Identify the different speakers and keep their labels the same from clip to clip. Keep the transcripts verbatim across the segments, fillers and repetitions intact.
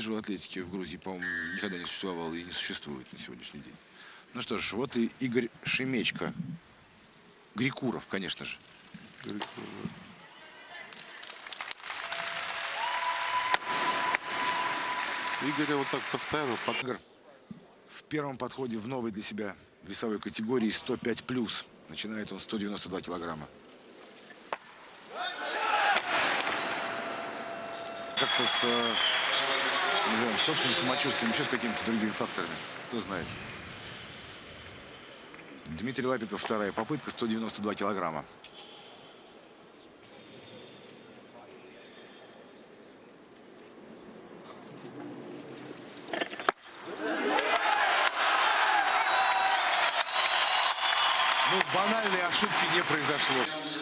Speaker 1: тяжелой атлетики в Грузии, по-моему, никогда не существовало и не существует на сегодняшний день. Ну что ж, вот и Игорь Шемечко. Грикуров, конечно же.
Speaker 2: Грикуров. Игоря вот так постоянно под...
Speaker 1: В первом подходе в новой для себя весовой категории сто пять плюс. Начинает он сто девяносто два килограмма. Как-то с, не знаю, собственным самочувствием, еще с какими-то другими факторами. Кто знает. Дмитрий Лапиков, вторая попытка, сто девяносто два килограмма. Ну, банальной ошибки не произошло.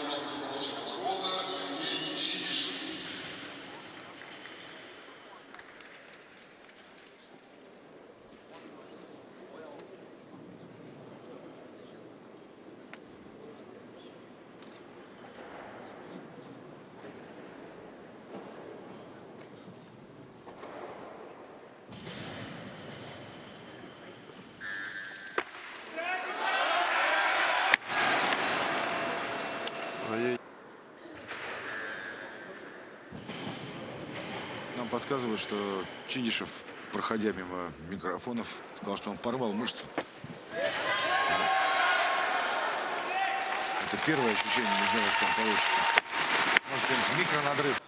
Speaker 1: Нам подсказывают, что Чидишев, проходя мимо микрофонов, сказал, что он порвал мышцу. Это первое ощущение, не знаю, как там получится. Может, какой-нибудь микронадрыв.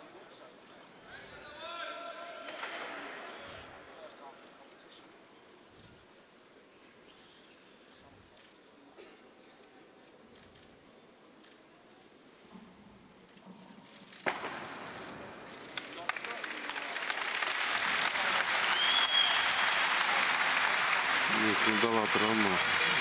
Speaker 2: Нет, не дала травма.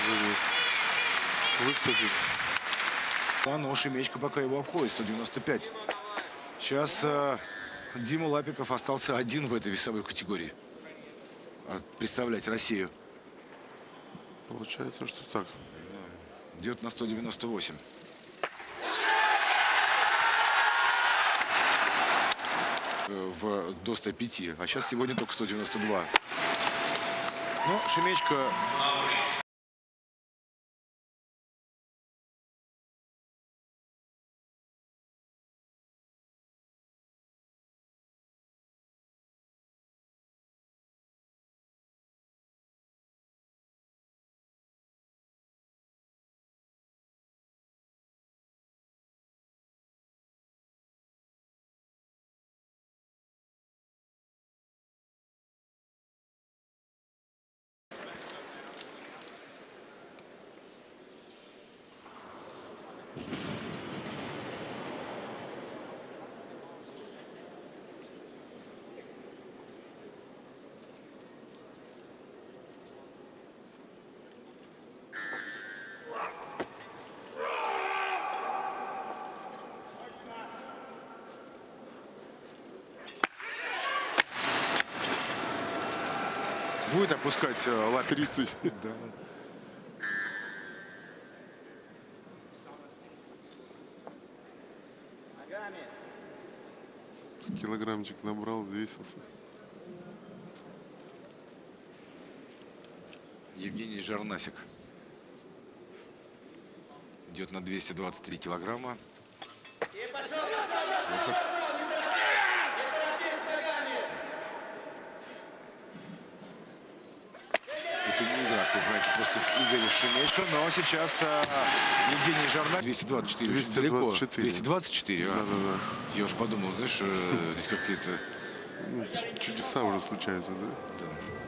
Speaker 2: Выступит.
Speaker 1: А, но Шемечко пока его обходит, сто девяносто пять. Сейчас э, Дима Лапиков остался один в этой весовой категории. Представлять Россию.
Speaker 2: Получается, что так.
Speaker 1: Да. Идет на сто девяносто восемь. В, до ста пяти, а сейчас сегодня только сто девяносто два. Но Шемечко... Будет опускать э, Лапик.
Speaker 2: тридцать.
Speaker 1: Да.
Speaker 2: Килограммчик набрал, взвесился.
Speaker 1: Евгений Жарнасик идет на двести двадцать три килограмма. Вот так. Это не игра, вы знаете, против Игоря Шемечко, но сейчас а, Евгений Жарнасик двести двадцать четыре,
Speaker 2: двести
Speaker 1: очень далеко.
Speaker 2: двадцать четыре.
Speaker 1: двести двадцать четыре, а?
Speaker 2: Да, да, да.
Speaker 1: Я уж подумал, знаешь, э, здесь какие-то...
Speaker 2: Ну, чудеса уже случаются, да?
Speaker 1: Да.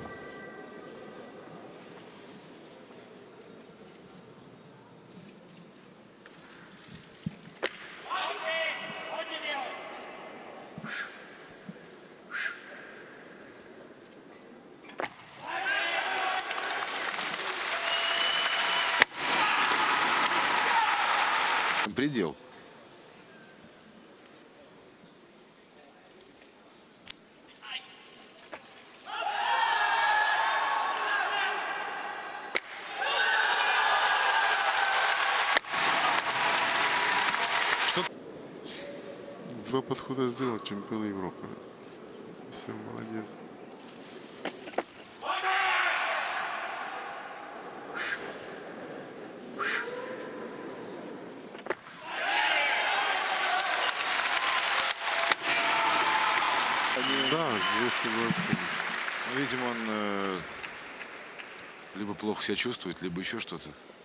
Speaker 1: Предел. Что?
Speaker 2: Два подхода сделал, чемпион Европы. Все, молодец. двести двадцать семь.
Speaker 1: Ну, видимо, он э, либо плохо себя чувствует, либо еще что-то.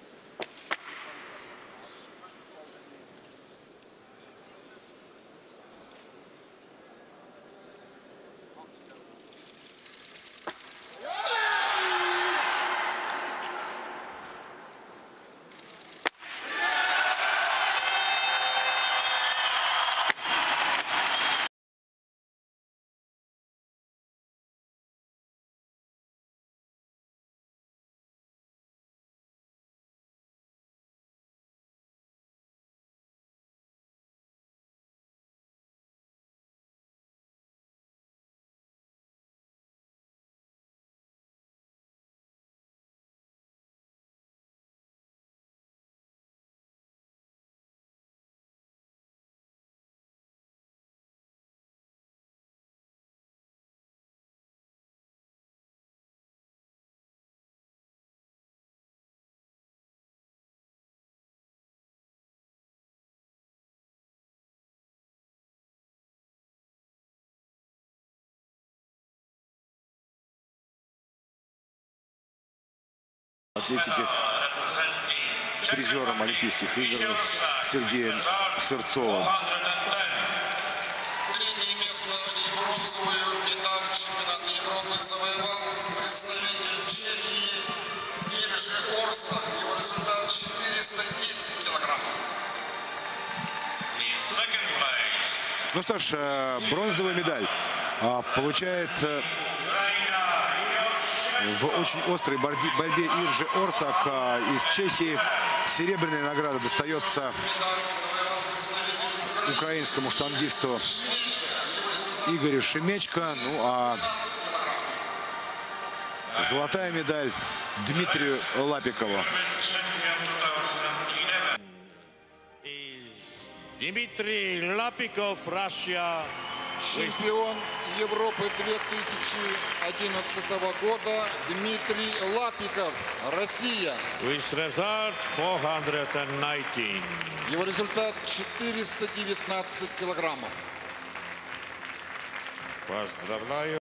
Speaker 1: Атлетики с призером Олимпийских игр Сергеем Сырцовым.
Speaker 3: Третье место и бронзовую медаль чемпионата Европы завоевал представитель Чехии Иржи Орсак. Его результат четыреста десять килограммов.
Speaker 1: Ну что ж, э, бронзовая медаль а, получает э, в очень острой борьбе, борьбе Иржи Орсак а, из Чехии. Серебряная награда достается украинскому штангисту Игорю Шемечко. Ну а золотая медаль Дмитрию Лапикову.
Speaker 4: Дмитрий Лапиков, Россия.
Speaker 3: Чемпион Европы две тысячи одиннадцатого года Дмитрий Лапиков, Россия.
Speaker 4: With result four hundred nineteen.
Speaker 3: Его результат четыреста девятнадцать килограммов.
Speaker 4: Поздравляю.